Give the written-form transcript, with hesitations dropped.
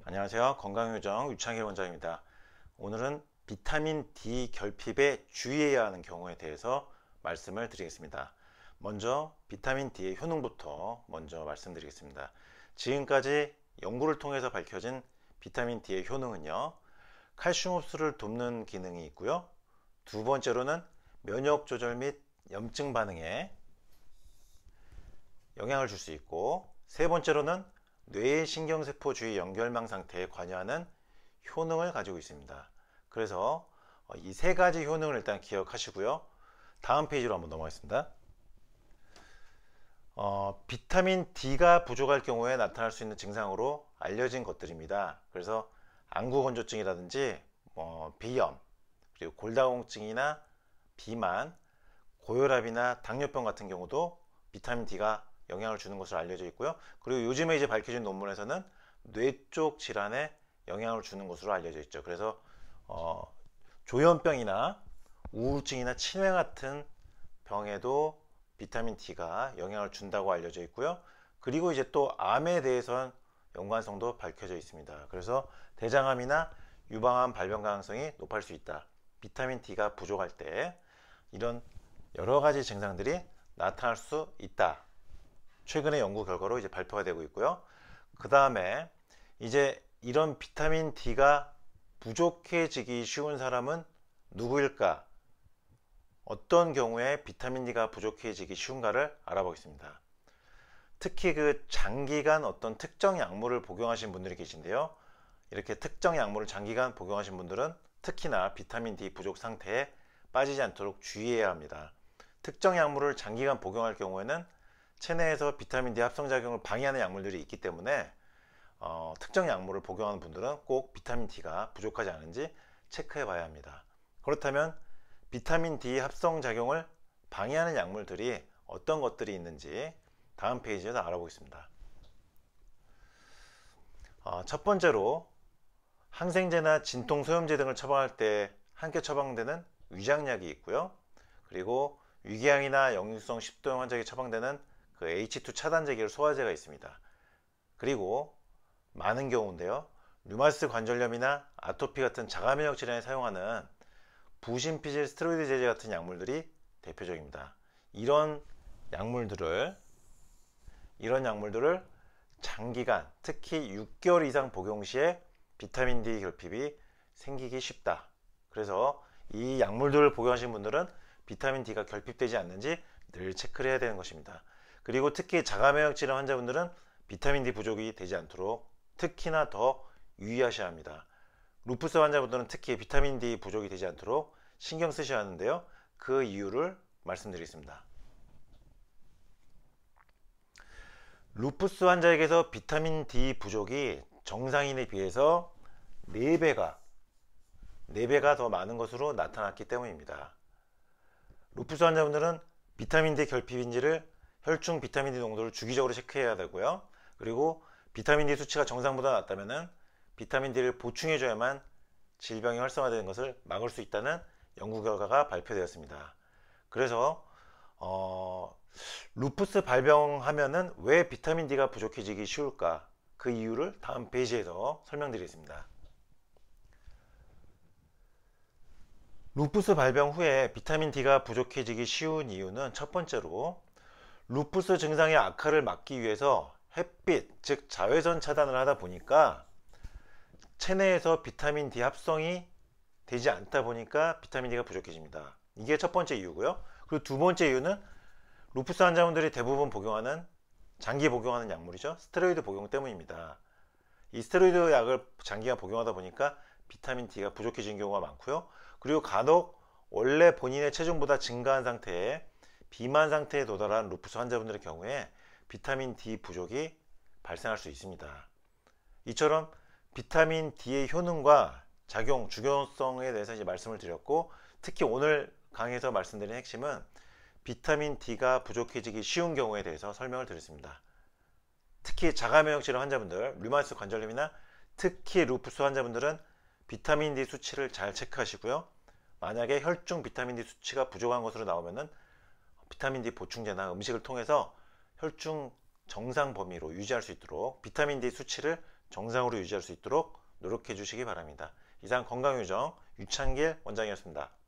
안녕하세요. 건강요정 유창일 원장입니다. 오늘은 비타민 D 결핍에 주의해야 하는 경우에 대해서 말씀을 드리겠습니다. 먼저 비타민 D의 효능부터 먼저 말씀드리겠습니다. 지금까지 연구를 통해서 밝혀진 비타민 D의 효능은요, 칼슘 흡수를 돕는 기능이 있고요, 두 번째로는 면역 조절 및 염증 반응에 영향을 줄 수 있고, 세 번째로는 뇌의 신경세포 주위 연결망 상태에 관여하는 효능을 가지고 있습니다. 그래서 이 세 가지 효능을 일단 기억하시고요. 다음 페이지로 한번 넘어가겠습니다. 비타민 D가 부족할 경우에 나타날 수 있는 증상으로 알려진 것들입니다. 그래서 안구건조증이라든지 비염, 그리고 골다공증이나 비만, 고혈압이나 당뇨병 같은 경우도 비타민 D가 영향을 주는 것으로 알려져 있고요. 그리고 요즘에 이제 밝혀진 논문에서는 뇌 쪽 질환에 영향을 주는 것으로 알려져 있죠. 그래서 조현병이나 우울증이나 치매 같은 병에도 비타민 D가 영향을 준다고 알려져 있고요. 그리고 이제 또 암에 대해서는 연관성도 밝혀져 있습니다. 그래서 대장암이나 유방암 발병 가능성이 높을 수 있다. 비타민 D가 부족할 때 이런 여러 가지 증상들이 나타날 수 있다. 최근의 연구 결과로 이제 발표가 되고 있고요. 그 다음에 이제 이런 비타민 D가 부족해지기 쉬운 사람은 누구일까? 어떤 경우에 비타민 D가 부족해지기 쉬운가를 알아보겠습니다. 특히 그 장기간 어떤 특정 약물을 복용하신 분들이 계신데요. 이렇게 특정 약물을 장기간 복용하신 분들은 특히나 비타민 D 부족 상태에 빠지지 않도록 주의해야 합니다. 특정 약물을 장기간 복용할 경우에는 체내에서 비타민 D 합성작용을 방해하는 약물들이 있기 때문에 특정 약물을 복용하는 분들은 꼭 비타민 D가 부족하지 않은지 체크해 봐야 합니다. 그렇다면 비타민 D 합성작용을 방해하는 약물들이 어떤 것들이 있는지 다음 페이지에서 알아보겠습니다. 첫 번째로 항생제나 진통소염제 등을 처방할 때 함께 처방되는 위장약이 있고요. 그리고 위궤양이나 역류성 식도염 환자에게 처방되는 그 H2 차단제기를 소화제가 있습니다. 그리고 많은 경우인데요, 류마티스 관절염이나 아토피 같은 자가면역 질환에 사용하는 부신피질 스테로이드 제제 같은 약물들이 대표적입니다. 이런 약물들을 장기간, 특히 6개월 이상 복용 시에 비타민 D 결핍이 생기기 쉽다. 그래서 이 약물들을 복용하신 분들은 비타민 D가 결핍되지 않는지 늘 체크를 해야 되는 것입니다. 그리고 특히 자가면역 질환 환자분들은 비타민 D 부족이 되지 않도록 특히나 더 유의하셔야 합니다. 루푸스 환자분들은 특히 비타민 D 부족이 되지 않도록 신경 쓰셔야 하는데요. 그 이유를 말씀드리겠습니다. 루푸스 환자에게서 비타민 D 부족이 정상인에 비해서 4배가 더 많은 것으로 나타났기 때문입니다. 루푸스 환자분들은 비타민 D 결핍인지를 혈중 비타민 D 농도를 주기적으로 체크해야 되고요. 그리고 비타민 D 수치가 정상보다 낮다면 비타민 D를 보충해줘야만 질병이 활성화되는 것을 막을 수 있다는 연구 결과가 발표되었습니다. 그래서 루푸스 발병하면은 왜 비타민 D가 부족해지기 쉬울까? 그 이유를 다음 페이지에서 설명드리겠습니다. 루푸스 발병 후에 비타민 D가 부족해지기 쉬운 이유는 첫 번째로 루푸스 증상의 악화를 막기 위해서 햇빛, 즉 자외선 차단을 하다 보니까 체내에서 비타민 D 합성이 되지 않다 보니까 비타민 D가 부족해집니다. 이게 첫 번째 이유고요. 그리고 두 번째 이유는 루푸스 환자분들이 대부분 복용하는 장기 복용하는 약물이죠. 스테로이드 복용 때문입니다. 이 스테로이드 약을 장기간 복용하다 보니까 비타민 D가 부족해지는 경우가 많고요. 그리고 간혹 원래 본인의 체중보다 증가한 상태에 비만 상태에 도달한 루푸스 환자분들의 경우에 비타민 D 부족이 발생할 수 있습니다. 이처럼 비타민 D의 효능과 작용, 주기성에 대해서 이제 말씀을 드렸고, 특히 오늘 강의에서 말씀드린 핵심은 비타민 D가 부족해지기 쉬운 경우에 대해서 설명을 드렸습니다. 특히 자가면역 질환 환자분들, 류마티스 관절염이나 특히 루푸스 환자분들은 비타민 D 수치를 잘 체크하시고요. 만약에 혈중 비타민 D 수치가 부족한 것으로 나오면은 비타민 D 보충제나 음식을 통해서 혈중 정상 범위로 유지할 수 있도록 비타민 D 수치를 정상으로 유지할 수 있도록 노력해 주시기 바랍니다. 이상 건강요정 유창길 원장이었습니다.